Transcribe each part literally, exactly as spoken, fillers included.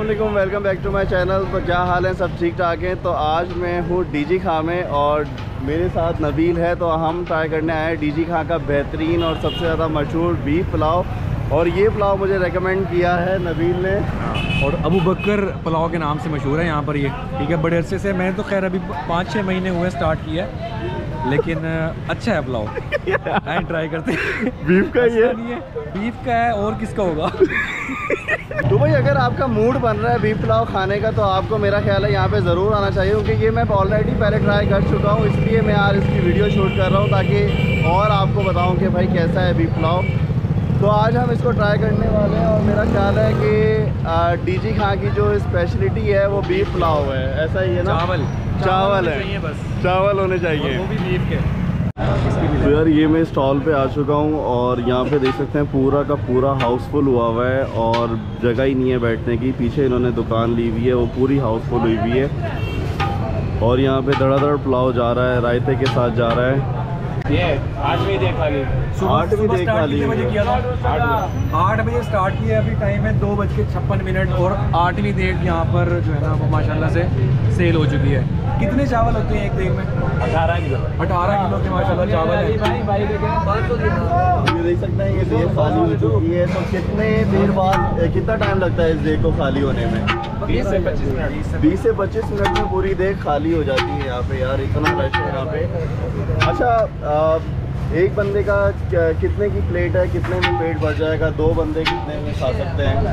वालेकुम, welcome back to my channel. तो क्या हाल है, सब ठीक ठाक हैं। तो आज मैं हूँ डीजी खां में और मेरे साथ नबील है। तो हम ट्राई करने आए हैं डीजी खां का बेहतरीन और सबसे ज़्यादा मशहूर बीफ पुलाव। और ये पुलाव मुझे रेकमेंड किया है नबील ने, और अबू बकर पुलाव के नाम से मशहूर है यहाँ पर ये। ठीक है, बड़े अरसे से, मैंने तो खैर अभी पाँच छः महीने हुए स्टार्ट किया है, लेकिन अच्छा है पुलाव। आए ट्राई करते हैं। बीफ का ये नहीं है, बीफ का है और किसका होगा। तो भाई अगर आपका मूड बन रहा है बीफ पुलाव खाने का तो आपको मेरा ख्याल है यहाँ पे ज़रूर आना चाहिए, क्योंकि ये मैं ऑलरेडी पहले ट्राई कर चुका हूँ। इसलिए मैं आज इसकी वीडियो शूट कर रहा हूँ ताकि और आपको बताऊँ कि भाई कैसा है बीफ पुलाव। तो आज हम इसको ट्राई करने वाले हैं और मेरा ख्याल है कि डीजी खां की जो स्पेशलिटी है वो बीफ पुलाव है। ऐसा ही है ना? चावल चावल है, बस चावल होने चाहिए, वो भी बीफ के। तो यार ये मैं स्टॉल पे आ चुका हूँ और यहाँ पे देख सकते हैं पूरा का पूरा हाउसफुल हुआ हुआ है और जगह ही नहीं है बैठने की। पीछे इन्होंने दुकान ली हुई है, वो पूरी हाउसफुल हुई हुई है। और यहाँ पे धड़ाधड़ पुलाव जा रहा है, रायते के साथ जा रहा है। ये आठ बजे देख ली, आठ भी देख ली बजे किया था, आठ बजे स्टार्ट किया। अभी टाइम है दो बज के छप्पन मिनट और आठवीं डेट यहाँ पर जो है ना वो माशाल्लाह से सेल हो चुकी है। कितने चावल होते हैं एक देग में? अठारह किलो अठारह किलो के माशाल्लाह चावल है। ये देख सकते हैं ये देग खाली हो चुकी है। तो कितने देर बाद, कितना टाइम लगता है इस देग को खाली होने में? बीस से पच्चीस मिनट बीस से पच्चीस मिनट में पूरी देग खाली हो जाती है यहाँ पे। यार इतना रश है यहाँ पे। अच्छा, आ, एक बंदे का कितने की प्लेट है, कितने में पेट भर जाएगा? दो बंदे कितने में खा सकते हैं?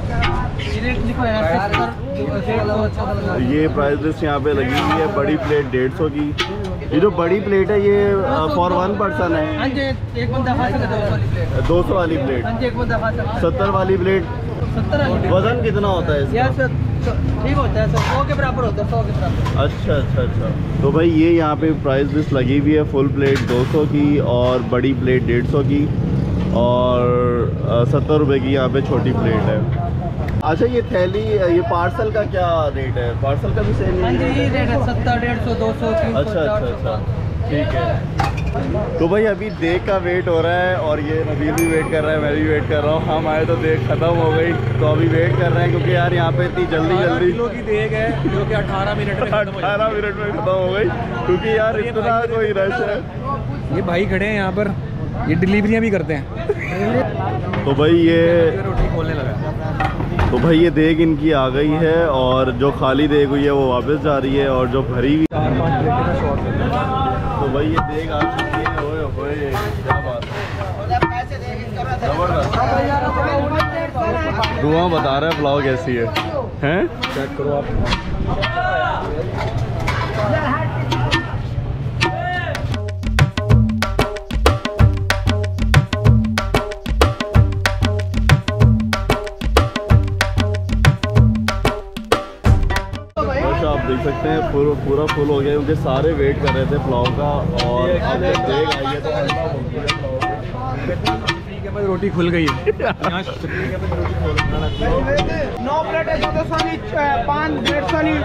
ये प्राइस लिस्ट यहाँ पे लगी हुई है। बड़ी प्लेट डेढ़ सौ की। ये जो बड़ी प्लेट है ये फॉर वन पर्सन है। दो सौ वाली प्लेट, सत्तर वाली प्लेट। वजन कितना होता है इसका? ठीक होता है, सौ के बराबर होता है, सौ के बराबर। अच्छा अच्छा अच्छा। तो भाई ये यहाँ पे प्राइस लिस्ट लगी हुई है। फुल प्लेट दो सौ की और बड़ी प्लेट डेढ़ सौ की और सत्तर रुपये की यहाँ पे छोटी प्लेट है। अच्छा, ये थैली, ये पार्सल का क्या रेट है? पार्सल का भी सेम है? ये रेट है सत्तर, डेढ़ सौ, दो सौ, तीन सौ। अच्छा अच्छा अच्छा, ठीक है। तो भाई अभी देग का वेट हो रहा है और ये नबील भी वेट कर रहा है, मैं भी वेट कर रहा हूँ। हम आए तो देग ख़त्म हो गई, तो अभी वेट कर रहे हैं क्योंकि यार यहाँ पे इतनी जल्दी जल्दी किलो की देग है जो कि अठारह मिनट में अठारह मिनट में ख़त्म हो गई, क्योंकि यार इतना कोई रश है। ये भाई खड़े हैं यहाँ पर, ये डिलीवरियाँ भी करते हैं। तो भाई ये रोटी खोलने लगा। तो भाई ये देग इनकी आ गई है और जो खाली देग हुई है वो वापस जा रही है और जो भरी हुई, तो भाई ये देग आ चुकी है। ओए ओए क्या बात है, जबरदस्त। धुआं बता रहा है पुलाव कैसी है, हैं? चेक करो आप। आप देख सकते हैं पूरा पूरा फुल हो गया, क्योंकि सारे वेट कर रहे थे पुलाव का। और अब देग आई है तो हल्का हो गया। रोटी खुल गई है। नौ प्लेट है, दो सौ वाली, पाँच डेढ़ सौ वाली,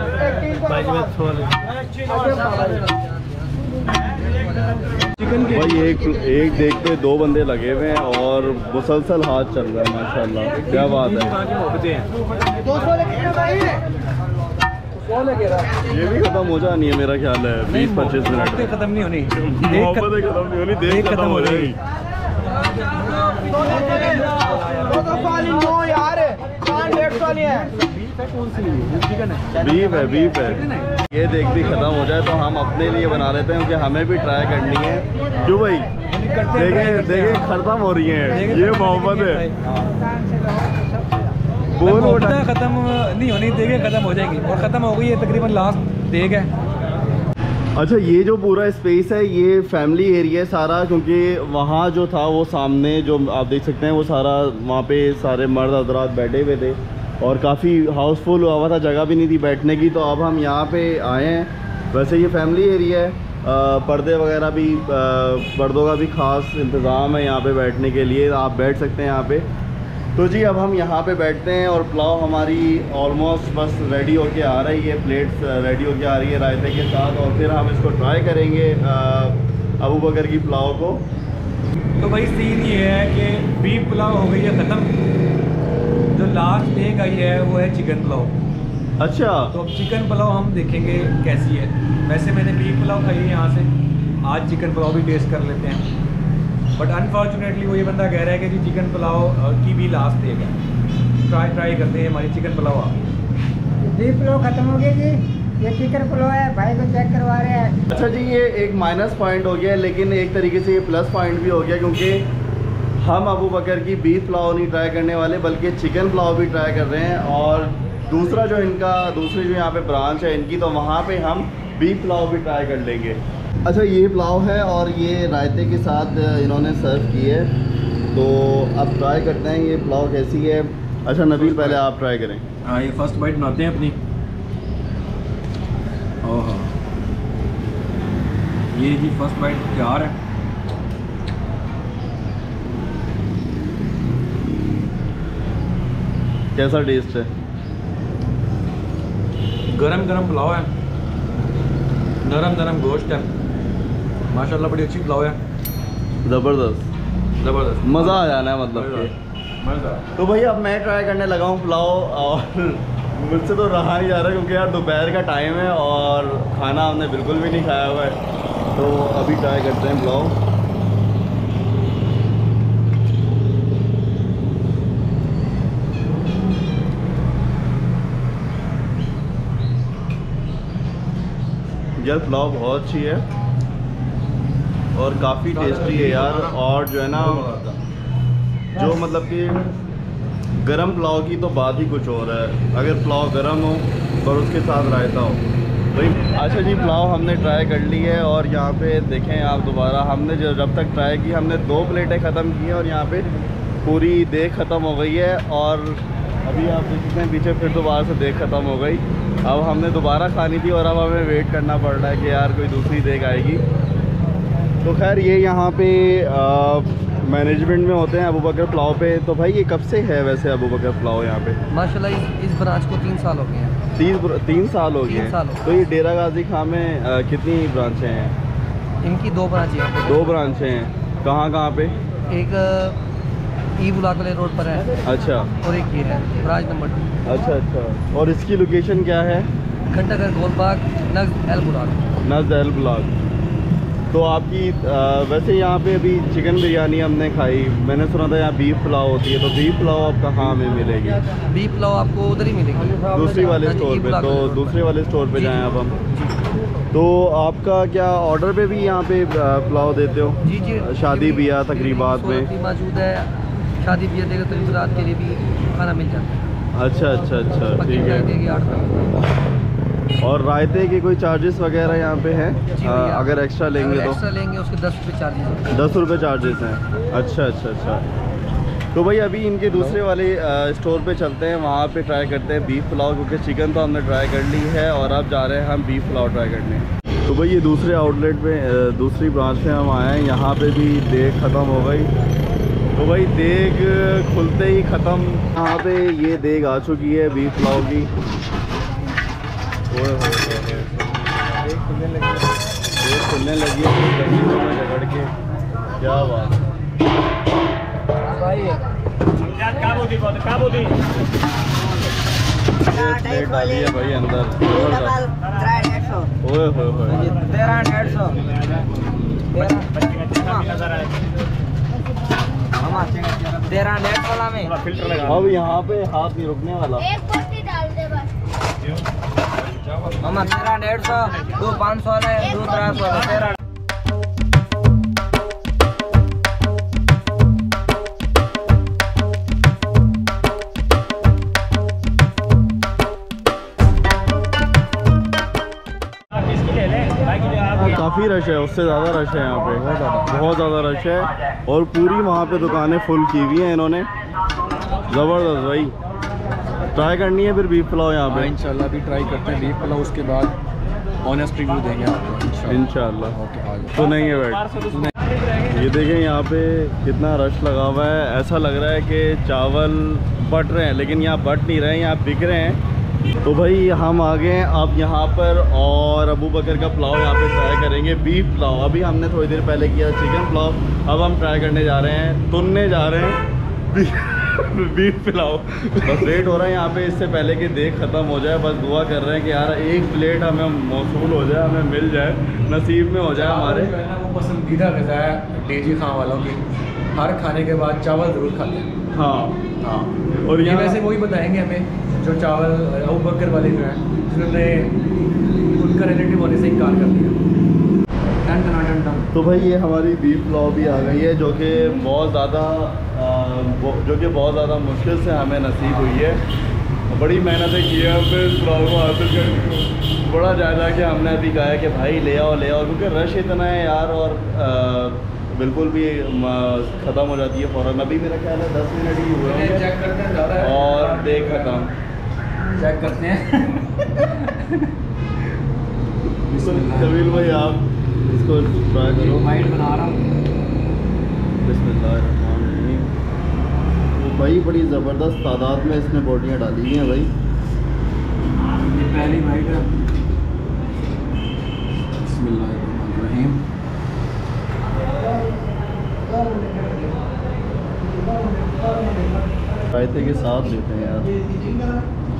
चिकन। भाई एक एक देग पे दो बंदे लगे हुए हैं और मुसलसल हाथ चल रहा है माशाल्लाह, क्या बात है। दो सौ ये भी खत्म हो जानी है मेरा ख्याल है, बीस पच्चीस मिनट में खत्म नहीं होनी, मोहब्बतें खत्म नहीं होनी, देख खत्म हो जाएगी। बीफ है, बीफ है। ये देख भी खत्म हो जाए तो हम अपने लिए बना लेते हैं, क्योंकि हमें भी ट्राई करनी है। क्यों भाई? देखें देखें खत्म हो रही है, ये मोहब्बत है। मोहब्बतें खत्म नहीं होनी, देगे खत्म हो जाएंगी और ख़त्म हो गई है, तकरीबन लास्ट देग है। अच्छा, ये जो पूरा स्पेस है ये फैमिली एरिया है सारा, क्योंकि वहाँ जो था वो सामने जो आप देख सकते हैं वो सारा, वहाँ पे सारे मर्द हजरात बैठे हुए थे और काफ़ी हाउसफुल हुआ था, जगह भी नहीं थी बैठने की। तो अब हम यहाँ पे आए हैं। वैसे ये फैमिली एरिया है, आ, पर्दे वगैरह भी, आ, पर्दों का भी ख़ास इंतज़ाम है यहाँ पे बैठने के लिए, आप बैठ सकते हैं यहाँ पे। तो जी अब हम यहाँ पे बैठते हैं और पुलाव हमारी ऑलमोस्ट बस रेडी होके आ रही है, प्लेट्स रेडी होके आ रही है रायते के साथ, और फिर हम इसको ट्राई करेंगे अबू बकर की पुलाव को। तो भाई सीन ये है कि बीफ पुलाव हो गई है ख़त्म, जो लास्ट एक आई है वो है चिकन पुलाव। अच्छा, तो अब चिकन पुलाव हम देखेंगे कैसी है। वैसे मैंने बीफ पुलाव खाई है यहाँ से, आज चिकन पुलाव भी टेस्ट कर लेते हैं। बट अनफॉर्चुनेटली वो ये बंदा कह रहा है कि जी चिकन पुलाव की भी लास्ट देगा। ट्राई ट्राई करते हैं, हमारी चिकन पुलाव आ गई। बीफ पुलाव खत्म हो गया जी, ये चिकन पुलाव है, भाई को चेक करवा रहे हैं। अच्छा जी, ये एक माइनस पॉइंट हो गया, लेकिन एक तरीके से ये प्लस पॉइंट भी हो गया, क्योंकि हम अबू बकर की बीफ पुलाव नहीं ट्राई करने वाले बल्कि चिकन पुलाव भी ट्राई कर रहे हैं। और दूसरा जो इनका दूसरी जो यहाँ पे ब्रांच है इनकी, तो वहाँ पे हम बीफ पुलाव भी ट्राई कर लेंगे। अच्छा, ये पुलाव है और ये रायते के साथ इन्होंने सर्व की है, तो अब ट्राई करते हैं ये पुलाव कैसी है। अच्छा नबील, पहले आप ट्राई करें। हाँ, ये फर्स्ट बाइट बनाते हैं अपनी। ओह, ये जी फर्स्ट बाइट तैयार है। कैसा टेस्ट है? गरम गरम पुलाव है, नरम नरम गोश्त है, माशाल्लाह बड़ी अच्छी पुलाव है, ज़बरदस्त ज़बरदस्त, मज़ा आ जाना है मतलब कि। मज़ा। तो भाई अब मैं ट्राई करने लगा हूँ पुलाव, और मुझसे तो रहा नहीं जा रहा क्योंकि यार दोपहर का टाइम है और खाना हमने बिल्कुल भी नहीं खाया हुआ है। तो अभी ट्राई करते हैं पुलाव। यार पुलाव बहुत अच्छी है और काफ़ी टेस्टी है यार। और जो है ना, जो मतलब कि गरम पुलाव की तो बात ही कुछ और है, अगर पुलाव गरम हो और उसके साथ रायता हो भाई। अच्छा जी, पुलाव हमने ट्राई कर ली है और यहाँ पे देखें आप दोबारा, हमने जो जब तक ट्राई की हमने दो प्लेटें ख़त्म की हैं और यहाँ पे पूरी देग ख़त्म हो गई है। और अभी आप देख सकते हैं पीछे फिर दोबारा से देग ख़त्म हो गई। अब हमने दोबारा खानी थी और अब हमें वेट करना पड़ रहा है कि यार कोई दूसरी देग आएगी। तो खैर ये यहाँ पे मैनेजमेंट में होते हैं अबू बकर पुलाव पे। तो भाई ये कब से है वैसे अबू बकर पुलाव यहाँ पे? माशाल्लाह इस, इस ब्रांच को तीन साल हो गए हैं। तीन तीन साल हो गए तीन साल हो हैं। तो ये डेरा गाजी खां में आ, कितनी ब्रांचें हैं? इनकी दो ब्रांच हैं। दो ब्रांचें हैं। कहाँ कहाँ पे? एक ई बुलाक वाले रोड पर है, अच्छा, और एक ये है ब्रांच नंबर टू। अच्छा अच्छा। और इसकी लोकेशन क्या है? घंटाघर गोलबाग नज़द एल बुलाक। नज़द एल बुलाक। तो आपकी आ, वैसे यहाँ पे अभी चिकन बिरयानी हमने खाई, मैंने सुना था यहाँ बीफ पुलाव होती है, तो बीफ पुलाव आप कहाँ में मिलेगी? बीफ पुलाव आपको उधर ही मिलेगी, दूसरी वाले हाँ जी, स्टोर ई पे। बुलाक तो वाले रोड दूसरे पर। वाले स्टोर पे जी, जाएं जी, अब हम। जी। तो आपका क्या ऑर्डर पे भी यहाँ पे आ, पुलाव देते हो? जी जी, शादी ब्याह तकरीबात में भी मौजूद है, शादी ब्याह देगा तकरीबात के लिए भी खाना मिल जाता है। अच्छा अच्छा अच्छा, पक्की ठीक चाय है। देगी आठ रुपये। और रायते के कोई चार्जेस वगैरह यहाँ पे हैं? जी आ, भैया, अगर एक्स्ट्रा लेंगे अगर तो? एक्स्ट्रा लेंगे उसके दस रुपये चार्जेस। दस रुपये चार्जेस हैं। अच्छा अच्छा अच्छा। तो भाई अभी इनके दूसरे वाले स्टोर पे चलते हैं, वहाँ पे ट्राई करते हैं बीफ पुलाव, क्योंकि चिकन तो हमने ट्राई कर ली है और अब जा रहे हैं हम बीफ पुलाव ट्राई करने। तो भाई ये दूसरे आउटलेट पे दूसरी ब्रांच में हम आए हैं, यहाँ पे भी देग ख़त्म हो गई। तो भाई देग खुलते ही ख़त्म। यहाँ पे ये देग आ चुकी है बीफ पुलाव की। ओए देग खुलने लगी देग खुलने लगी है गंदगी में झगड़ के। क्या बात है प्लेट डाली है भाई अंदर। ओए होए होए, तेरह डेढ़ सौ तेरह डेढ़ सौ में। अब यहाँ पे हाथ नहीं रुकने वाला। एक पोटी डाल दे बस। मामा तेरह डेढ़ सौ, दो पाँच सौ है, दो तेरह सौ है, तेरह। काफ़ी रश है, उससे ज़्यादा रश है यहाँ पे, बहुत ज़्यादा बहुत ज़्यादा रश है। और पूरी वहाँ पे दुकानें फुल की हुई हैं इन्होंने। ज़बरदस्त भाई, ट्राई करनी है फिर बीफ पुलाव यहाँ पे। इंशाल्लाह भी ट्राई करते हैं बीफ पुलाव, उसके बाद ऑनेस्ट रिव्यू देंगे आपको इंशाल्लाह। ओके, आगे तो नहीं है वेट। ये देखें यहाँ पे कितना रश लगा हुआ है। ऐसा लग रहा है कि चावल बट रहे हैं, लेकिन यहाँ बट नहीं रहे हैं, यहाँ बिक रहे हैं। तो भाई हम आ गए हैं अब यहाँ पर, और अबू बकर का पुलाव यहाँ पे ट्राई करेंगे, बीफ पुलाव। अभी हमने थोड़ी देर पहले किया चिकन पुलाव, अब हम ट्राई करने जा रहे हैं, तुनने जा रहे हैं बीफ पिलाओ। बस वेट हो रहा है यहाँ पे, इससे पहले कि देख ख़त्म हो जाए। बस दुआ कर रहे हैं कि यार एक प्लेट हमें मौसूल हो जाए, हमें मिल जाए, नसीब में हो जाए हमारे। जो है ना वो पसंदीदा ग़िज़ा है डेजी खां वालों की, हर खाने के बाद चावल ज़रूर खाते हैं। हाँ हाँ, और ये यहाँ वैसे वही बताएंगे हमें जो चावल अबू बकर वाले जो हैं जिन्होंने उनका रिलेटिव होने से इनकार कर दिया। टन टन टन टन। तो भाई ये हमारी बीफ पुलाव भी आ गई है, जो कि बहुत ज़्यादा जो कि बहुत ज़्यादा मुश्किल से हमें नसीब हुई है। बड़ी मेहनतें की है हमने इस पुलाव को हासिल करने को। बड़ा ज़्यादा कि हमने अभी कहा है कि भाई ले आओ ले आओ, क्योंकि रश इतना है यार, और आ, बिल्कुल भी ख़त्म हो जाती है फ़ौरन। अभी मेरा ख्याल है दस मिनट ही हुए होंगे चेक करते हैं ज़्यादा है और देख ख़त्म। चेक करते हैं। कबील भाई आप इसको ट्राई करो। माइंड बना रहा हूँ। बिस्मिल्लाहिर्रहमानिर्रहीम। तो भाई बड़ी ज़बरदस्त तादाद में इसने बोटियाँ डाली हुई हैं भाई। ये पहली बाइट है। बिस्मिल्लाहिर्रहमानिर्रहीम। रायते के साथ लेते हैं यार।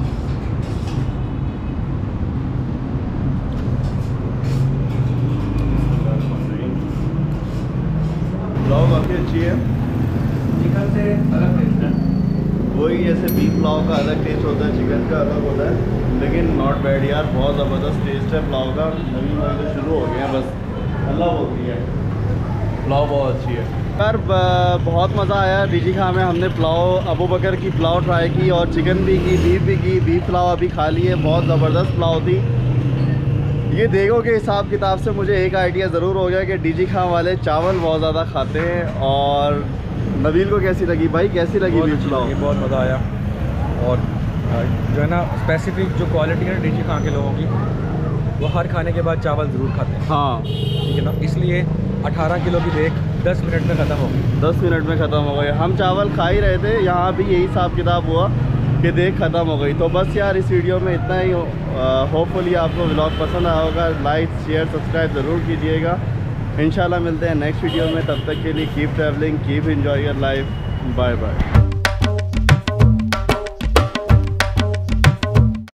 पुलाव काफ़ी अच्छी है, चिकन से अलग टेस्ट है। वही जैसे बीफ पुलाव का अलग टेस्ट होता है, चिकन का अलग होता है, लेकिन नॉट बैड यार, बहुत ज़बरदस्त टेस्ट है पुलाव का। नवी नवी तो शुरू हो गए हैं, बस अल्लाह हो गई है। पुलाव बहुत अच्छी है यार, बहुत मज़ा आया। डीजी खां में हमने पुलाव अबू बकर की पुलाव ट्राई की और चिकन भी की, बीफ भी की। बीफ पुलाव अभी खा ली है, बहुत ज़बरदस्त पुलाव थी। ये देखो कि हिसाब किताब से मुझे एक आइडिया ज़रूर हो गया कि डीजी खां वाले चावल बहुत ज़्यादा खाते हैं। और नबील को कैसी लगी भाई, कैसी लगी बीफ पुलाव? ये बहुत मज़ा आया। और जो है ना स्पेसिफिक जो क्वालिटी है डीजी खां के लोगों की, वो हर खाने के बाद चावल ज़रूर खाते हैं। हाँ ठीक है ना, इसलिए अठारह किलो की देख दस मिनट में ख़त्म हो गई। दस मिनट में ख़त्म हो गए। हम चावल खा ही रहे थे, यहाँ भी यही हिसाब किताब हुआ कि देख ख़त्म हो गई। तो बस यार इस वीडियो में इतना ही। होपफुली आपको व्लॉग पसंद आया होगा। लाइक शेयर सब्सक्राइब ज़रूर कीजिएगा। इंशाल्लाह मिलते हैं नेक्स्ट वीडियो में। तब तक के लिए keep travelling, keep enjoy your life. Bye bye.